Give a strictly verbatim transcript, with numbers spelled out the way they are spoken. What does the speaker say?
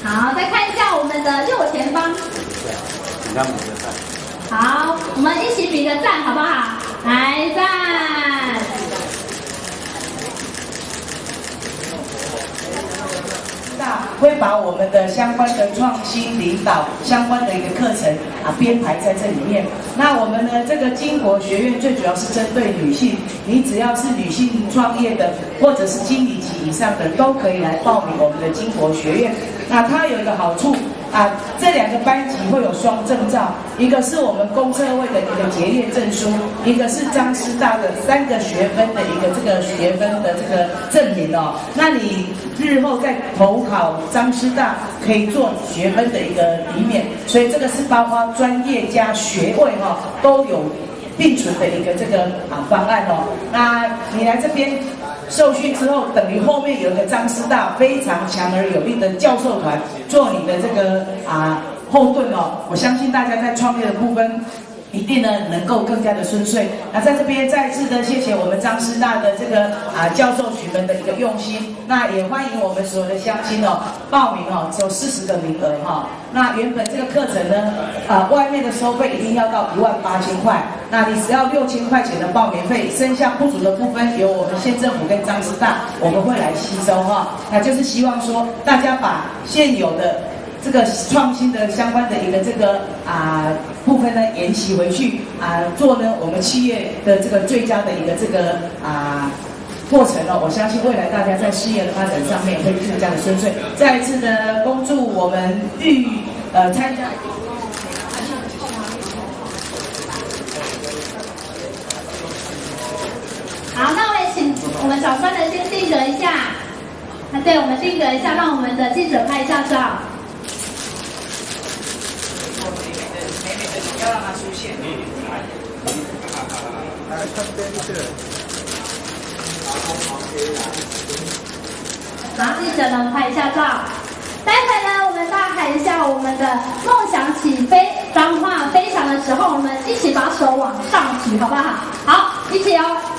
好，再看一下我们的右前方。 你看比个赞。 好，我们一起比个赞，好不好？来赞。 会把我们的相关的创新领导相关的一个课程啊编排在这里面。那我们呢，这个金国学院最主要是针对女性，你只要是女性创业的，或者是经理级以上的，都可以来报名我们的金国学院。那它有一个好处啊，这两个班级会有双证照，一个是我们公测会的一个结业证书，一个是彰师大的三个学分的一个这个学分的这个证明哦。那你日后在投考彰师大可以做学分的一个抵免，所以这个是包括专业加学位哈、哦、都有并存的一个这个啊方案哦。那你来这边受训之后，等于后面有一个彰师大非常强而有力的教授团做你的这个啊后盾哦。我相信大家在创业的部分一定呢能够更加的顺遂。那在这边再次的谢谢我们彰师大的这个啊教授群们的一个用心。那也欢迎我们所有的乡亲哦报名哦，只有四十个名额哈、哦。那原本这个课程呢，啊外面的收费一定要到一万八千块，那你只要六千块钱的报名费，剩下不足的部分由我们县政府跟彰师大我们会来吸收哈、哦。那就是希望说大家把现有的这个创新的相关的一个这个啊部分呢研习回去啊，做呢我们企业的这个最佳的一个这个啊过程哦，我相信未来大家在事业的发展上面会更加的顺遂。再一次的恭祝我们预呃参加。 好，那我也请我们小川的先定格一下。那对，我们定格一下，让我们的记者拍一下照。 要让它出现。 好，记者们拍一下照。待会呢，我们大喊一下我们的梦想起飞，彰化飞翔的时候，我们一起把手往上举，好不好？好，一起哦。